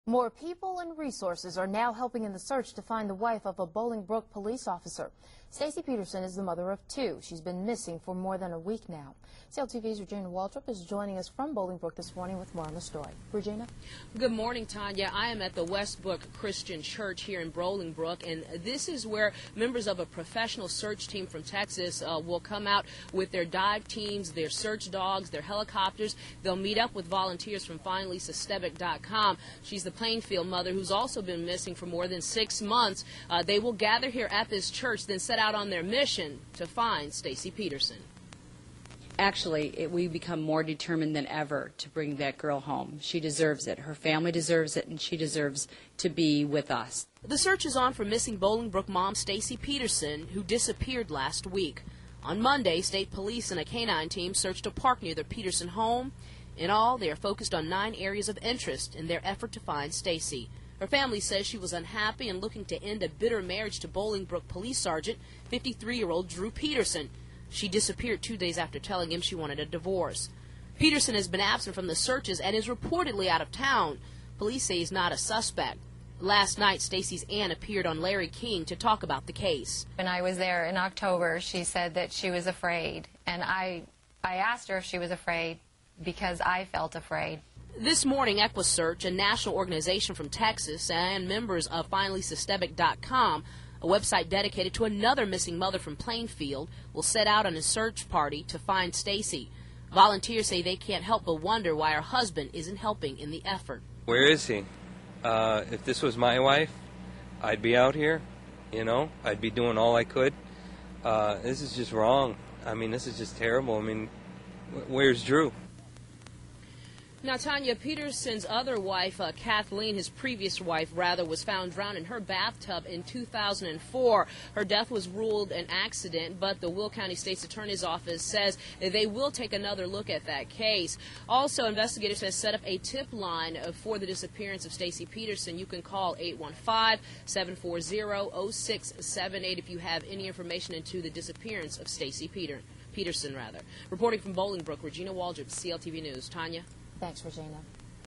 More people and resources are now helping in the search to find the wife of a Bolingbrook police officer. Stacy Peterson is the mother of two. She's been missing for more than a week now. CLTV's Regina Waldrop is joining us from Bolingbrook this morning with more on the story. Regina? Good morning, Tanya. I am at the Westbrook Christian Church here in Bolingbrook, and this is where members of a professional search team from Texas will come out with their dive teams, their search dogs, their helicopters. They'll meet up with volunteers from FindLisaStebic.com. She's the Plainfield mother who's also been missing for more than 6 months. They will gather here at this church, then set out on their mission to find Stacy Peterson. Actually, we become more determined than ever to bring that girl home. She deserves it. Her family deserves it, and she deserves to be with us. The search is on for missing Bolingbrook mom Stacy Peterson, who disappeared last week. On Monday, state police and a canine team searched a park near the Peterson home. In all, they are focused on 9 areas of interest in their effort to find Stacy. Her family says she was unhappy and looking to end a bitter marriage to Bolingbrook Police Sergeant, 53-year-old Drew Peterson. She disappeared 2 days after telling him she wanted a divorce. Peterson has been absent from the searches and is reportedly out of town. Police say he's not a suspect. Last night, Stacy's aunt appeared on Larry King to talk about the case. When I was there in October, she said that she was afraid, and I asked her if she was afraid because I felt afraid. This morning, EquiSearch, a national organization from Texas, and members of FindLisaStebic.com, a website dedicated to another missing mother from Plainfield, will set out on a search party to find Stacy. Volunteers say they can't help but wonder why her husband isn't helping in the effort. Where is he? If this was my wife, I'd be out here, you know, I'd be doing all I could. This is just wrong. I mean, this is just terrible. I mean, where's Drew? Now, Tanya, Peterson's other wife, Kathleen, his previous wife, rather, was found drowned in her bathtub in 2004. Her death was ruled an accident, but the Will County State's Attorney's Office says that they will take another look at that case. Also, investigators have set up a tip line for the disappearance of Stacy Peterson. You can call 815-740-0678 if you have any information into the disappearance of Stacy Peterson. Reporting from Bolingbrook, Regina Waldrop, CLTV News. Tanya? Thanks, Regina.